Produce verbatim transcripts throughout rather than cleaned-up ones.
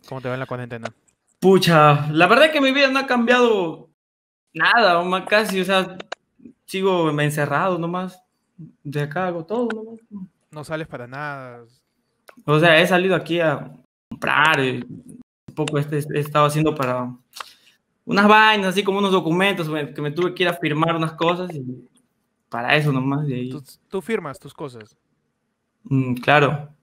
¿Cómo te va en la cuarentena? Pucha, la verdad es que mi vida no ha cambiado nada, o más casi, o sea, sigo encerrado nomás. De acá hago todo nomás. No sales para nada. O sea, he salido aquí a comprar, eh, un poco este, he estado haciendo para unas vainas, así como unos documentos me- que me tuve que ir a firmar unas cosas y para eso nomás, de Tú, ahí. tú firmas tus cosas. Mm, claro.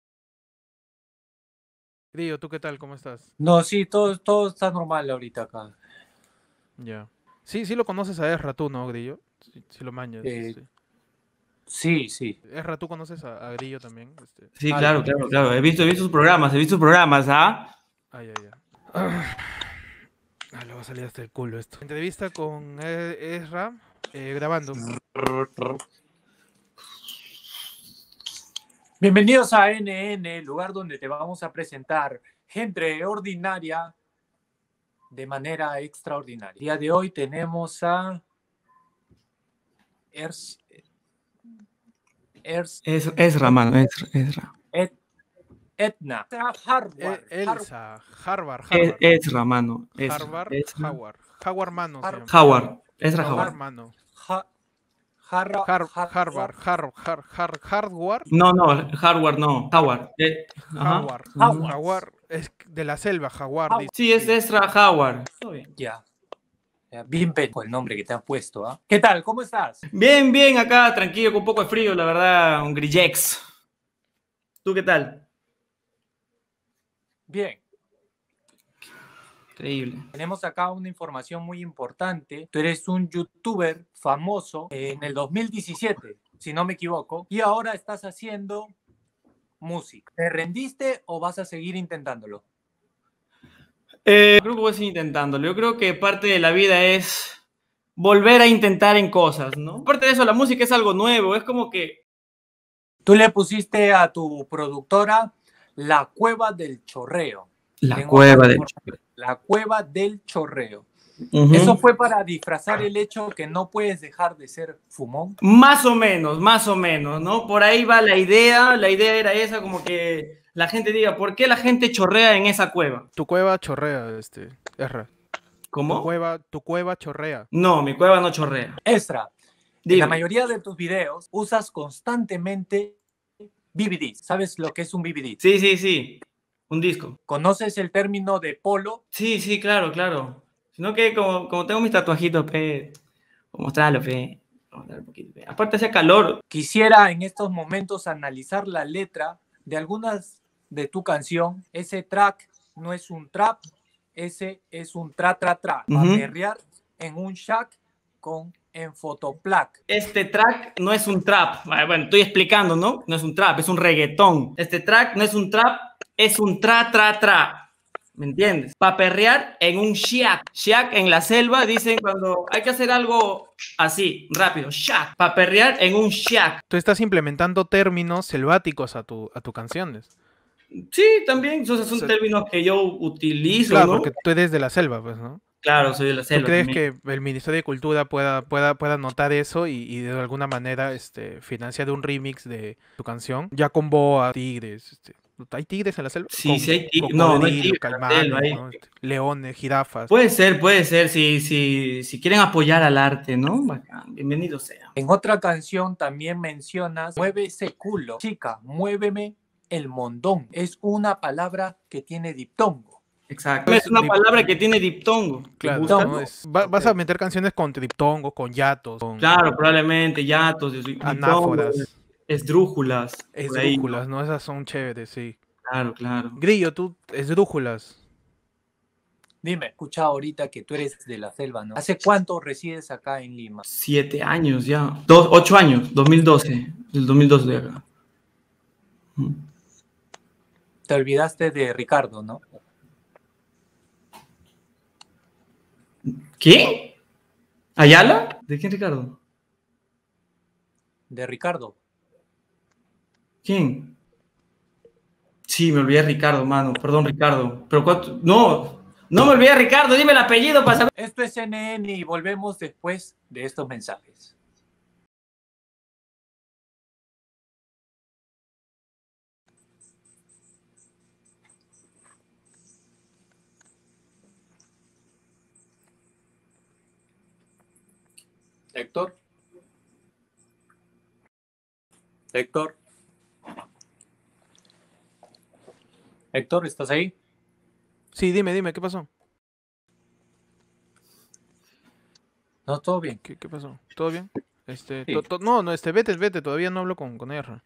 Grillo, ¿tú qué tal? ¿Cómo estás? No, sí, todo, todo está normal ahorita acá. Ya. Sí, sí lo conoces a Ezra, tú, ¿no, Grillo? Sí, sí lo mañas. Eh, Sí. sí, sí, Ezra, ¿tú conoces a, a Grillo también? Este... Sí, claro, algo. claro, claro. He visto, he visto sus programas, he visto sus programas, ¿ah? Ah, ya, ya. Ah, ah, le va a salir hasta el culo esto. Entrevista con E- Ezra, eh, grabando. Bienvenidos a N N, el lugar donde te vamos a presentar gente ordinaria de manera extraordinaria. El día de hoy tenemos a Ers, Ers, Es, Ezra, Et- mano, Ezra. Ezra. Et- Etna, Harvard, E- Harvard, Elsa, Harvard, Es- Harvard. Ezra, mano. Ezra. Harvard, Ezra. Howard. Howard Mano se Har- llama. Howard. Ezra no, Howard Howard. Mano. Ha- Harra- Har- Harvard, Harvard, Har- Har- Har- Hardware. No, no, Howard no. Howard. Eh, ajá. Jaguar. Ujú. Howard. Jaguar es de la selva, jaguar. Howard. Dice. Sí, es Sí. Ezra Howard. Todo bien. Ya, ya, bien pendejo el nombre que te han puesto, ¿ah? ¿Qué tal? ¿Cómo estás? Bien, bien, acá, tranquilo, con un poco de frío, la verdad, un grillex. ¿Tú qué tal? Bien. Increíble. Tenemos acá una información muy importante. Tú eres un youtuber famoso en el dos mil diecisiete, si no me equivoco, y ahora estás haciendo música. ¿Te rendiste o vas a seguir intentándolo? Eh, creo que voy a seguir intentándolo. Yo creo que parte de la vida es volver a intentar en cosas, ¿no? Aparte de eso, la música es algo nuevo, es como que... Tú le pusiste a tu productora La Cueva del Chorreo. La Tengo cueva acá del... La Cueva del Chorreo. Ujú. Eso fue para disfrazar el hecho que no puedes dejar de ser fumón. Más o menos, más o menos, ¿no? Por ahí va la idea. La idea era esa, como que la gente diga, ¿por qué la gente chorrea en esa cueva? Tu cueva chorrea, este, Ezra. Tu ¿Cómo? cueva, tu cueva chorrea. No, mi cueva no chorrea. Extra. En Dime. la mayoría de tus videos usas constantemente B B D. ¿Sabes lo que es un B B D? Sí, sí, sí. Un disco. ¿Conoces el término de polo? Sí, sí, claro, claro. Sino que como, como tengo mis tatuajitos, pe, voy a mostrarlo, pe. Voy a mostrar un poquito, pe. Aparte hace calor. Quisiera en estos momentos analizar la letra de algunas de tu canción. Ese track no es un trap, ese es un tra tra tra. Ujú. Para perrear en un shack con en fotoplac. Este track no es un trap. Ah, bueno, estoy explicando, ¿no? No es un trap, es un reggaetón. Este track no es un trap, es un tra, tra, tra. ¿Me entiendes? Para perrear en un shack. Shack en la selva dicen cuando hay que hacer algo así, rápido. Shack. Para perrear en un shack. Tú estás implementando términos selváticos a tu, a tus canciones. Sí, también. Esos son O sea, términos que yo utilizo, claro, ¿no? porque tú eres de la selva, pues, ¿no? Claro, soy de la ¿Tú selva crees también. que el Ministerio de Cultura pueda, pueda, pueda notar eso y, y de alguna manera este, financiar un remix de tu canción? Ya con boa, tigres, este, ¿hay tigres en la selva? Sí, Con sí hay tigres. No, no hay cocodrilos, tigres en la selva. caimanes, hay- ¿no? Este, leones, jirafas. Puede ser, puede ser. Si, si, si quieren apoyar al arte, ¿no? Bacán, bienvenido sea. En otra canción también mencionas mueve ese culo. Chica, muéveme el mondón. Es una palabra que tiene diptongo. Exacto. Es Es una dip- palabra que tiene diptongo. Claro, Búscalo. ¿no? Es, va- vas a meter canciones con triptongos, con yatos, con Claro, probablemente yatos, diptongos, anáforas, esdrújulas, por ahí, ¿no? esdrújulas, ¿no? Esas son chéveres, sí. Claro, claro. Grillo, tú, esdrújulas. Dime, escucha ahorita que tú eres de la selva, ¿no? ¿Hace cuánto resides acá en Lima? Siete años ya. Dos, ocho años, dos mil doce. Del dos mil doce de acá. Mm. Te olvidaste de Ricardo, ¿no? ¿Qué? ¿Ayala? ¿De quién, Ricardo? De Ricardo. ¿Quién? Sí, me olvidé de Ricardo, mano. Perdón, Ricardo. Pero cuánto... No, no me olvidé de Ricardo. Dime el apellido para saber. Esto es N N y volvemos después de estos mensajes. Héctor. Héctor. Héctor, ¿estás ahí? Sí, dime, dime, ¿qué pasó? No, todo bien. ¿Qué, qué pasó? ¿Todo bien? Este, Sí. to- to- no, no, este, vete, vete, todavía no hablo con, con R.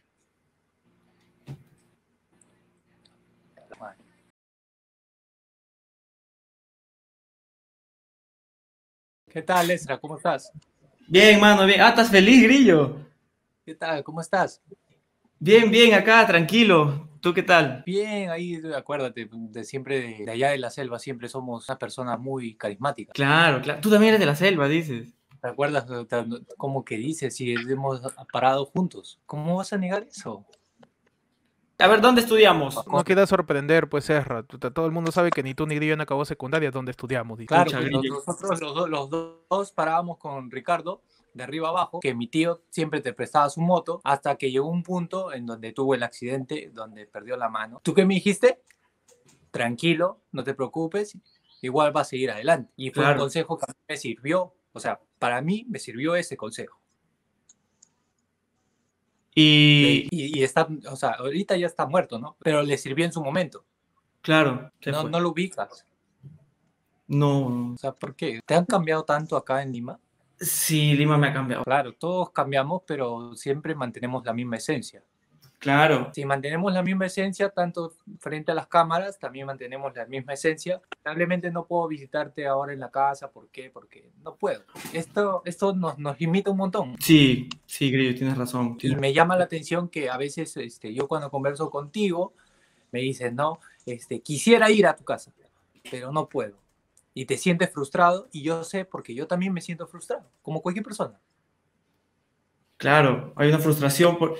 ¿Qué tal, Esra? ¿Cómo estás? Bien, mano, bien. Ah, ¿estás feliz, Grillo? ¿Qué tal? ¿Cómo estás? Bien, bien, acá, tranquilo. ¿Tú qué tal? Bien, ahí acuérdate, de siempre de, de allá de la selva, siempre somos una persona muy carismática. Claro, claro. Tú también eres de la selva, dices. ¿Te acuerdas cómo que dices si hemos parado juntos? ¿Cómo vas a negar eso? A ver, ¿dónde estudiamos? No quieras sorprender, pues, R. Tú- Todo el mundo sabe que ni tú ni Grillo han acabado secundaria donde estudiamos. dice. Claro, Pucha, pues, Grillo. nosotros los, dos- los dos parábamos con Ricardo de arriba abajo, que mi tío siempre te prestaba su moto, hasta que llegó un punto en donde tuvo el accidente, donde perdió la mano. ¿Tú qué me dijiste? Tranquilo, no te preocupes, igual va a seguir adelante. Y fue Claro. un consejo que a mí me sirvió, o sea, para mí me sirvió ese consejo. Y, Y, y está, o sea, ahorita ya está muerto, ¿no? Pero le sirvió en su momento. claro, se No, fue. no lo ubicas. No. O sea, ¿por qué? ¿Te han cambiado tanto acá en Lima? Sí, Lima me ha cambiado. Claro, todos cambiamos, pero siempre mantenemos la misma esencia. Claro. Si mantenemos la misma esencia, tanto frente a las cámaras, también mantenemos la misma esencia. Lamentablemente no puedo visitarte ahora en la casa. ¿Por qué? Porque no puedo. Esto, esto nos, nos limita un montón. Sí, sí, Grillo, tienes razón. Y Tienes- me llama la atención que a veces este, yo cuando converso contigo, me dices, no, este, quisiera ir a tu casa, pero no puedo. Y te sientes frustrado, y yo sé, porque yo también me siento frustrado, como cualquier persona. Claro, hay una frustración por...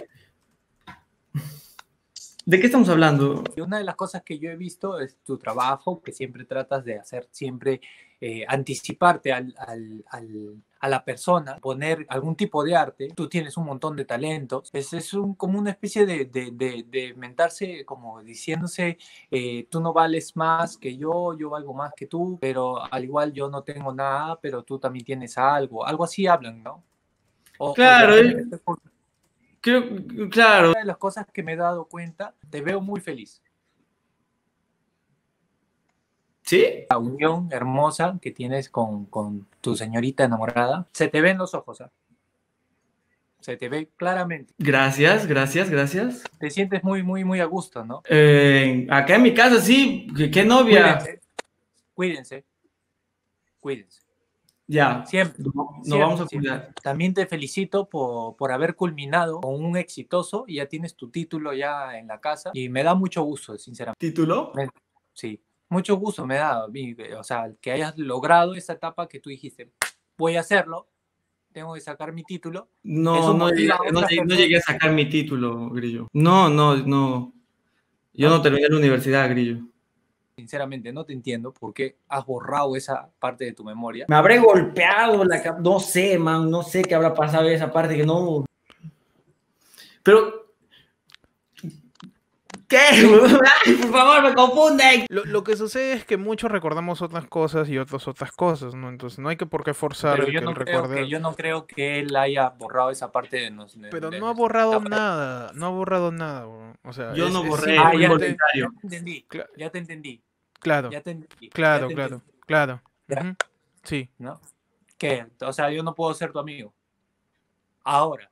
¿De qué estamos hablando? Y una de las cosas que yo he visto es tu trabajo, que siempre tratas de hacer, siempre eh, anticiparte al, al, al, a la persona, poner algún tipo de arte. Tú tienes un montón de talentos. Es, es un, como una especie de, de, de, de mentarse, como diciéndose, eh, tú no vales más que yo, yo valgo más que tú, pero al igual yo no tengo nada, pero tú también tienes algo. Algo así hablan, ¿no? O, Claro, o de repente, él- creo, claro. una de las cosas que me he dado cuenta, te veo muy feliz. ¿Sí? La unión hermosa que tienes con, con tu señorita enamorada, se te ven los ojos, ¿eh? Se te ve claramente. Gracias, gracias, gracias. Te sientes muy, muy, muy a gusto, ¿no? Eh, acá en mi casa, sí. ¿Qué, qué novia? Cuídense, cuídense, cuídense. Ya, Siempre. no- nos siempre, vamos a siempre. cuidar. También te felicito por, por haber culminado con un exitoso y ya tienes tu título ya en la casa y me da mucho gusto, sinceramente. ¿Título? Me- sí, mucho gusto me da, a mí, o sea, que hayas logrado esa etapa que tú dijiste, voy a hacerlo, tengo que sacar mi título. No, Eso no motiva llegué, a no otras llegué- no personas. llegué a sacar mi título, Grillo. No, no, no. Yo ¿No? no terminé la universidad, Grillo. Sinceramente, no te entiendo por qué has borrado esa parte de tu memoria. Me habré golpeado la cap- no sé, man, no sé qué habrá pasado en esa parte que no. Pero. ¿Qué? Ay, por favor, me confunden. Lo, lo que sucede es que muchos recordamos otras cosas y otros otras cosas, ¿no? Entonces no hay que por qué forzar Pero el yo que no, él creo recuerde. que, yo no creo que él haya borrado esa parte de nosotros. Pero no ha borrado nada, no ha borrado nada, bro. O sea, Yo es, no es borré, Ah, fue ya te, simplemente... ya involuntario. te entendí. Cla- Ya te entendí. Claro, Ya te entendí. claro, ya te claro, entendí, claro. Ya. Ujú. Sí. ¿no? ¿Qué? O sea, yo no puedo ser tu amigo. Ahora.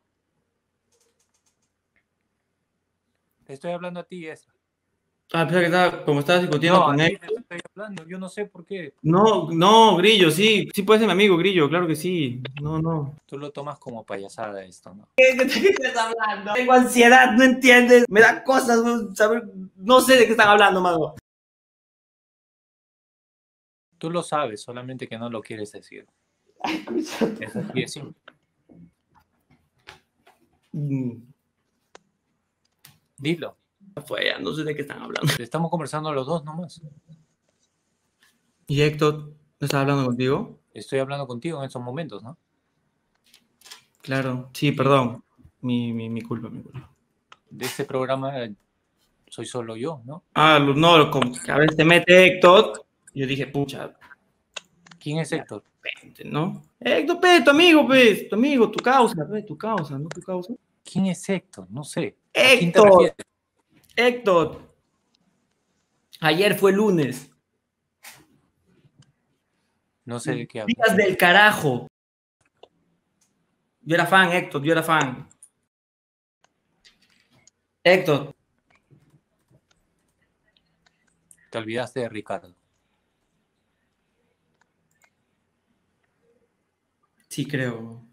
Te estoy hablando a ti, esa. Ah, pensaba que estaba, como estabas discutiendo No, con a él. ti te estoy hablando. Yo no sé por qué. No, no, Grillo, sí. Sí puede ser mi amigo, Grillo, claro que sí. No, no. Tú lo tomas como payasada esto, ¿no? ¿Qué, qué, qué estás hablando? Tengo ansiedad, no entiendes. Me da cosas, no, saber, no sé de qué están hablando, mago. Tú lo sabes, solamente que no lo quieres decir. Es así de simple. Mm, Dilo. Fue, ya no sé de qué están hablando. Estamos conversando los dos nomás. ¿Y Héctor no estaba hablando contigo? Estoy hablando contigo en estos momentos, ¿no? Claro, sí, perdón. Mi, mi, mi culpa, mi culpa. De este programa eh, soy solo yo, ¿no? Ah, lo- no, como que a veces te mete Héctor. Y yo dije, pucha, ¿Quién es Héctor? ¿No? Héctor, pe, tu amigo, pues, tu amigo, tu causa, pe, tu causa, ¿no? Tu causa. ¿Quién es Héctor? No sé. ¿A quién te Héctor, refieres? Héctor. Ayer fue lunes. No sé de qué hablas. Días del carajo. Yo era fan, Héctor, yo era fan. Héctor. Te olvidaste de Ricardo. Sí, creo.